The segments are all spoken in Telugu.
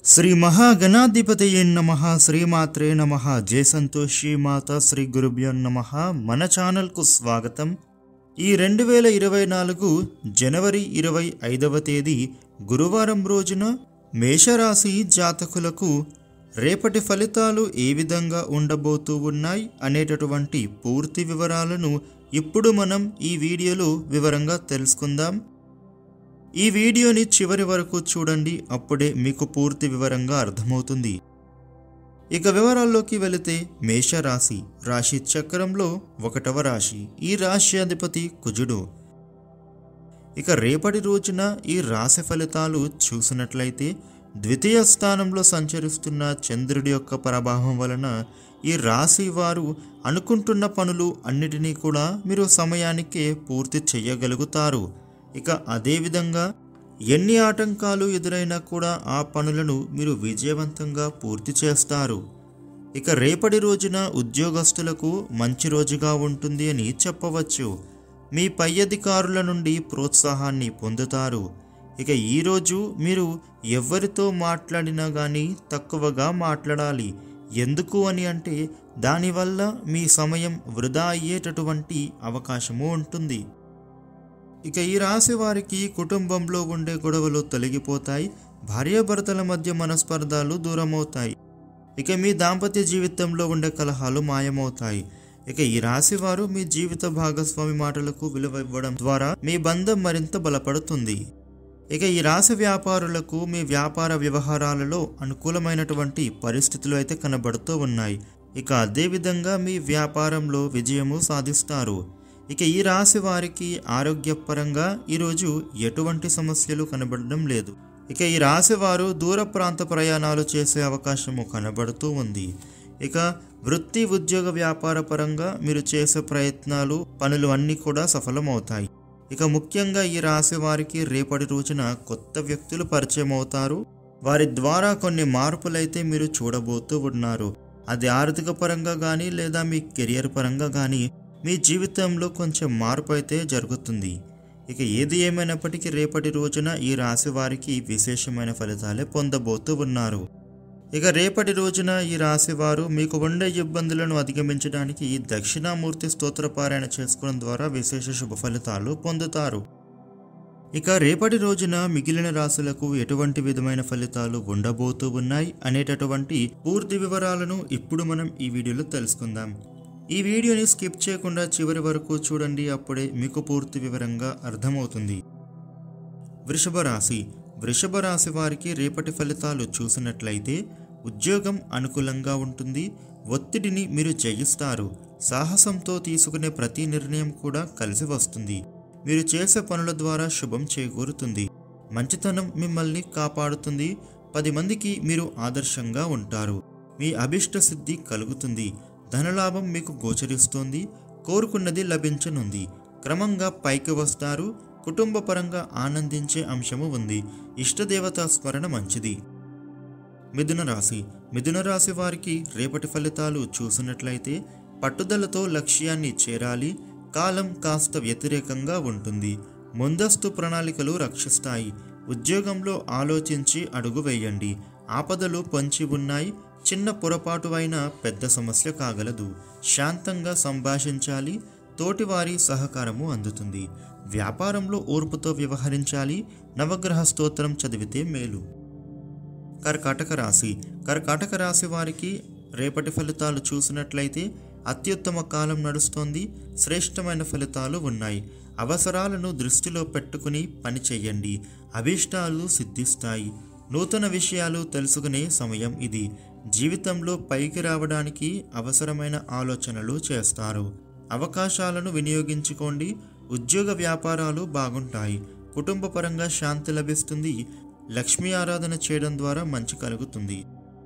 శ్రీ మహాగణాధిపతయే నమః. శ్రీమాత్రే నమః. జయ సంతోషి మాత. శ్రీ గురుభ్యో నమః. మన ఛానల్కు స్వాగతం. ఈ 2024 జనవరి 25వ తేదీ గురువారం రోజున మేషరాశి జాతకులకు రేపటి ఫలితాలు ఏ విధంగా ఉండబోతూ ఉన్నాయి అనేటటువంటి పూర్తి వివరాలను ఇప్పుడు మనం ఈ వీడియోలో వివరంగా తెలుసుకుందాం. ఈ వీడియోని చివరి వరకు చూడండి, అప్పుడే మీకు పూర్తి వివరంగా అర్థమవుతుంది. ఇక వివరాల్లోకి వెళితే మేషరాశి రాశి చక్రంలో 1వ రాశి. ఈ రాశి అధిపతి కుజుడు. ఇక రేపటి రోజున ఈ రాశి ఫలితాలు చూసినట్లయితే ద్వితీయ స్థానంలో సంచరిస్తున్న చంద్రుడి యొక్క ప్రభావం వలన ఈ రాశి వారు అనుకుంటున్న పనులు అన్నిటినీ కూడా మీరు సమయానికే పూర్తి చేయగలుగుతారు. ఇక అదేవిధంగా ఎన్ని ఆటంకాలు ఎదురైనా కూడా ఆ పనులను మీరు విజయవంతంగా పూర్తి చేస్తారు. ఇక రేపటి రోజున ఉద్యోగస్తులకు మంచి రోజుగా ఉంటుంది అని చెప్పవచ్చు. మీ పై అధికారుల నుండి ప్రోత్సాహాన్ని పొందుతారు. ఇక ఈరోజు మీరు ఎవరితో మాట్లాడినా కానీ తక్కువగా మాట్లాడాలి. ఎందుకు అని అంటే దానివల్ల మీ సమయం వృధా అయ్యేటటువంటి అవకాశము ఉంటుంది. ఇక ఈ రాశి వారికి కుటుంబంలో ఉండే గొడవలు తొలగిపోతాయి. భార్యాభర్తల మధ్య మనస్పర్ధాలు దూరమవుతాయి. ఇక మీ దాంపత్య జీవితంలో ఉండే కలహాలు మాయమవుతాయి. ఇక ఈ రాశి వారు మీ జీవిత భాగస్వామి మాటలకు విలువ ఇవ్వడం ద్వారా మీ బంధం మరింత బలపడుతుంది. ఇక ఈ రాశి వ్యాపారులకు మీ వ్యాపార వ్యవహారాలలో అనుకూలమైనటువంటి పరిస్థితులు అయితే కనబడుతూ ఉన్నాయి. ఇక అదేవిధంగా మీ వ్యాపారంలో విజయము సాధిస్తారు. ఇక ఈ రాశి వారికి ఆరోగ్యపరంగా ఈరోజు ఎటువంటి సమస్యలు కనబడడం లేదు. ఇక ఈ రాశి వారు దూర ప్రాంత ప్రయాణాలు చేసే అవకాశము కనబడుతూ ఉంది. ఇక వృత్తి ఉద్యోగ వ్యాపార పరంగా మీరు చేసే ప్రయత్నాలు పనులు అన్నీ కూడా సఫలమవుతాయి. ఇక ముఖ్యంగా ఈ రాశి వారికి రేపటి రోజున కొత్త వ్యక్తులు పరిచయం అవుతారు. వారి ద్వారా కొన్ని మార్పులైతే మీరు చూడబోతూ ఉన్నారు. అది ఆర్థిక పరంగా కానీ లేదా మీ కెరియర్ పరంగా కానీ మీ జీవితంలో కొంచెం మార్పు అయితే జరుగుతుంది. ఇక ఏది ఏమైనప్పటికీ రేపటి రోజున ఈ రాశి వారికి విశేషమైన ఫలితాలే పొందబోతూ ఉన్నారు. ఇక రేపటి రోజున ఈ రాశి వారు మీకు ఉండే ఇబ్బందులను అధిగమించడానికి దక్షిణామూర్తి స్తోత్రపారాయణ చేసుకోవడం ద్వారా విశేష శుభ ఫలితాలు పొందుతారు. ఇక రేపటి రోజున మిగిలిన రాశులకు ఎటువంటి విధమైన ఫలితాలు ఉండబోతూ ఉన్నాయి అనేటటువంటి పూర్తి వివరాలను ఇప్పుడు మనం ఈ వీడియోలో తెలుసుకుందాం. ఈ వీడియోని స్కిప్ చేయకుండా చివరి వరకు చూడండి, అప్పుడే మీకు పూర్తి వివరంగా అర్థమవుతుంది. వృషభ రాశి. వృషభ రాశి వారికి రేపటి ఫలితాలు చూసినట్లయితే ఉద్యోగం అనుకూలంగా ఉంటుంది. ఒత్తిడిని మీరు జయిస్తారు. సాహసంతో తీసుకునే ప్రతి నిర్ణయం కూడా కలిసి వస్తుంది. మీరు చేసే పనుల ద్వారా శుభం చేకూరుతుంది. మంచితనం మిమ్మల్ని కాపాడుతుంది. 10 మందికి మీరు ఆదర్శంగా ఉంటారు. మీ అభిష్ట సిద్ధి కలుగుతుంది. ధనలాభం మీకు గోచరిస్తోంది. కోరుకున్నది లభించనుంది. క్రమంగా పైకి వస్తారు. కుటుంబ పరంగా ఆనందించే అంశము ఉంది. ఇష్టదేవతా స్మరణ మంచిది. మిథున రాశి. మిథున రాశి వారికి రేపటి ఫలితాలు చూసినట్లయితే పట్టుదలతో లక్ష్యాన్ని చేరాలి. కాలం కాస్త వ్యతిరేకంగా ఉంటుంది. ముందస్తు ప్రణాళికలు రక్షిస్తాయి. ఉద్యోగంలో ఆలోచించి అడుగు వేయండి. ఆపదలు పొంచి ఉన్నాయి. చిన్న పొరపాటు అయినా పెద్ద సమస్య కాగలదు. శాంతంగా సంభాషించాలి. తోటివారి సహకారము అందుతుంది. వ్యాపారంలో ఓర్పుతో వ్యవహరించాలి. నవగ్రహ స్తోత్రం చదివితే మేలు. కర్కాటక రాశి. కర్కాటక రాశి వారికి రేపటి ఫలితాలు చూసినట్లయితే అత్యుత్తమ కాలం నడుస్తోంది. శ్రేష్టమైన ఫలితాలు ఉన్నాయి. అవసరాలను దృష్టిలో పెట్టుకుని పని చెయ్యండి. అభీష్టాలు సిద్ధిస్తాయి. నూతన విషయాలు తెలుసుకునే సమయం ఇది. జీవితంలో పైకి రావడానికి అవసరమైన ఆలోచనలు చేస్తారు. అవకాశాలను వినియోగించుకోండి. ఉద్యోగ వ్యాపారాలు బాగుంటాయి. కుటుంబ పరంగా శాంతి లభిస్తుంది. లక్ష్మీ ఆరాధన చేయడం ద్వారా మంచి కలుగుతుంది.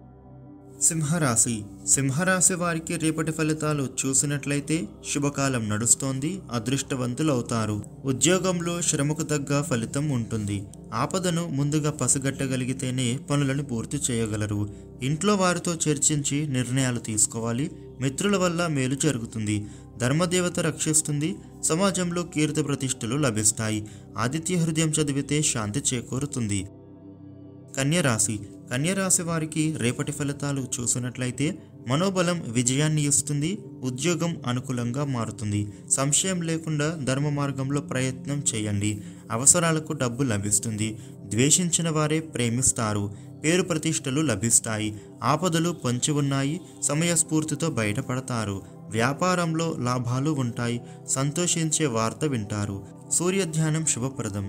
సింహరాశి. సింహరాశి వారికి రేపటి ఫలితాలు చూసినట్లయితే శుభకాలం నడుస్తోంది. అదృష్టవంతులు అవుతారు. ఉద్యోగంలో శ్రమకు తగ్గ ఫలితం ఉంటుంది. ఆపదను ముందుగా పసిగట్టగలిగితేనే పనులను పూర్తి చేయగలరు. ఇంట్లో వారితో చర్చించి నిర్ణయాలు తీసుకోవాలి. మిత్రుల వల్ల మేలు జరుగుతుంది. ధర్మదేవత రక్షిస్తుంది. సమాజంలో కీర్తి ప్రతిష్టలు లభిస్తాయి. ఆదిత్య హృదయం చదివితే శాంతి చేకూరుతుంది. కన్య రాశి. కన్య రాశి వారికి రేపటి ఫలితాలు చూసినట్లయితే మనోబలం విజయాన్ని ఇస్తుంది. ఉద్యోగం అనుకూలంగా మారుతుంది. సంశయం లేకుండా ధర్మ మార్గంలో ప్రయత్నం చేయండి. అవసరాలకు డబ్బు లభిస్తుంది. ద్వేషించిన వారే ప్రేమిస్తారు. పేరు ప్రతిష్టలు లభిస్తాయి. ఆపదలు పొంచి ఉన్నాయి. సమయస్ఫూర్తితో బయటపడతారు. వ్యాపారంలో లాభాలు ఉంటాయి. సంతోషించే వార్త వింటారు. సూర్యధ్యానం శుభప్రదం.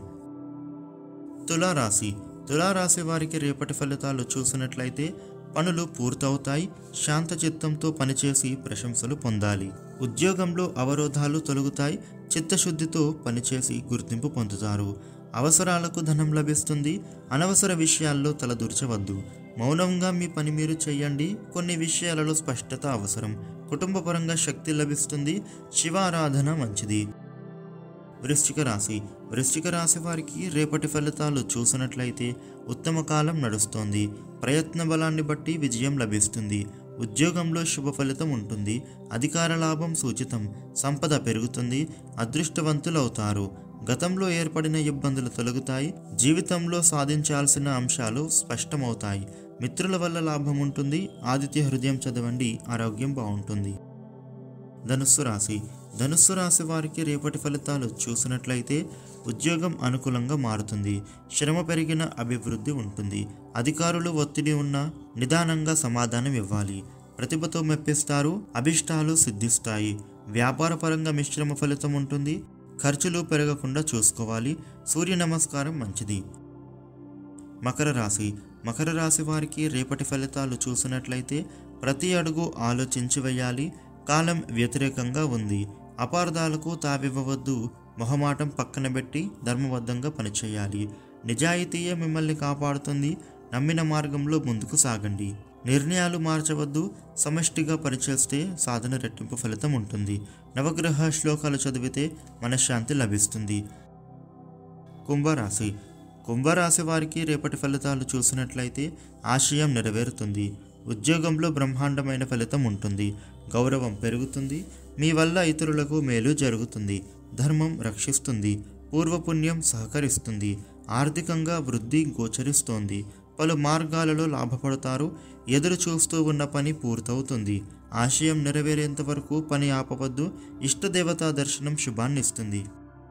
తులారాశి. తులారాశి వారికి రేపటి ఫలితాలు చూసినట్లయితే పనులు పూర్తవుతాయి. శాంత చిత్తంతో పనిచేసి ప్రశంసలు పొందాలి. ఉద్యోగంలో అవరోధాలు తొలగుతాయి. చిత్తశుద్ధితో పనిచేసి గుర్తింపు పొందుతారు. అవసరాలకు ధనం లభిస్తుంది. అనవసర విషయాల్లో తలదూర్చవద్దు. మౌనంగా మీ పని మీరు చేయండి. కొన్ని విషయాలలో స్పష్టత అవసరం. కుటుంబపరంగా శక్తి లభిస్తుంది. శివారాధన మంచిది. వృశ్చిక రాశి. వృశ్చిక రాశి వారికి రేపటి ఫలితాలు చూసినట్లయితే ఉత్తమ కాలం నడుస్తోంది. ప్రయత్న బలాన్ని బట్టి విజయం లభిస్తుంది. ఉద్యోగంలో శుభ ఫలితం ఉంటుంది. అధికార లాభం సూచితం. సంపద పెరుగుతుంది. అదృష్టవంతులవుతారు. గతంలో ఏర్పడిన ఇబ్బందులు తొలగుతాయి. జీవితంలో సాధించాల్సిన అంశాలు స్పష్టమవుతాయి. మిత్రుల వల్ల లాభం ఉంటుంది. ఆదిత్య హృదయం చదవండి. ఆరోగ్యం బాగుంటుంది. ధనుస్సు రాశి. ధనుస్సు రాశి వారికి రేపటి ఫలితాలు చూసినట్లయితే ఉద్యోగం అనుకూలంగా మారుతుంది. శ్రమ పెరిగిన అభివృద్ధి ఉంటుంది. అధికారులు ఒత్తిడి ఉన్నా నిదానంగా సమాధానం ఇవ్వాలి. ప్రతిభతో మెప్పిస్తారు. అభిష్టాలు సిద్ధిస్తాయి. వ్యాపారపరంగా మిశ్రమ ఫలితం ఉంటుంది. ఖర్చులు పెరగకుండా చూసుకోవాలి. సూర్య నమస్కారం మంచిది. మకర రాశి. మకర రాశి వారికి రేపటి ఫలితాలు చూసినట్లయితే ప్రతి అడుగు ఆలోచించి వేయాలి. కాలం వ్యతిరేకంగా ఉంది. అపార్థాలకు తావివ్వవద్దు. మొహమాటం పక్కన పెట్టి ధర్మబద్ధంగా పనిచేయాలి. నిజాయితీయే మిమ్మల్ని కాపాడుతుంది. నమ్మిన మార్గంలో ముందుకు సాగండి. నిర్ణయాలు మార్చవద్దు. సమష్టిగా పనిచేస్తే సాధన రెట్టింపు ఫలితం ఉంటుంది. నవగ్రహ శ్లోకాలు చదివితే మనశ్శాంతి లభిస్తుంది. కుంభరాశి. కుంభరాశి వారికి రేపటి ఫలితాలు చూసినట్లయితే ఆశయం నెరవేరుతుంది. ఉద్యోగంలో బ్రహ్మాండమైన ఫలితం ఉంటుంది. గౌరవం పెరుగుతుంది. మీ వల్ల ఇతరులకు మేలు జరుగుతుంది. ధర్మం రక్షిస్తుంది. పూర్వపుణ్యం సహకరిస్తుంది. ఆర్థికంగా వృద్ధి గోచరిస్తోంది. పలు మార్గాలలో లాభపడతారు. ఎదురు చూస్తూ ఉన్న పని పూర్తవుతుంది. ఆశయం నెరవేరేంత వరకు పని ఆపవద్దు. ఇష్టదేవతా దర్శనం శుభాన్నిస్తుంది.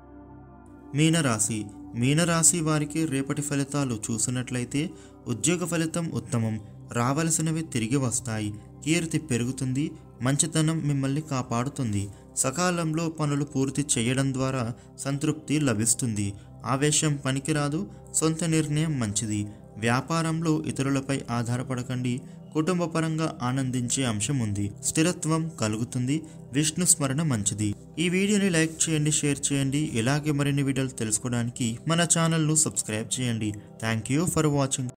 మీనరాశి. మీనరాశి వారికి రేపటి ఫలితాలు చూసినట్లయితే ఉద్యోగ ఫలితం ఉత్తమం. రావలసినవి తిరిగి వస్తాయి. కీర్తి పెరుగుతుంది. మంచితనం మిమ్మల్ని కాపాడుతుంది. సకాలంలో పనులు పూర్తి చేయడం ద్వారా సంతృప్తి లభిస్తుంది. ఆవేశం పనికిరాదు. సొంత నిర్ణయం మంచిది. వ్యాపారంలో ఇతరులపై ఆధారపడకండి. కుటుంబపరంగా ఆనందించే అంశం ఉంది. స్థిరత్వం కలుగుతుంది. విష్ణు స్మరణ మంచిది. ఈ వీడియోని లైక్ చేయండి, షేర్ చేయండి. ఇలాగే మరిన్ని వీడియోలు తెలుసుకోవడానికి మన ఛానల్ను సబ్స్క్రైబ్ చేయండి. Thank you for watching.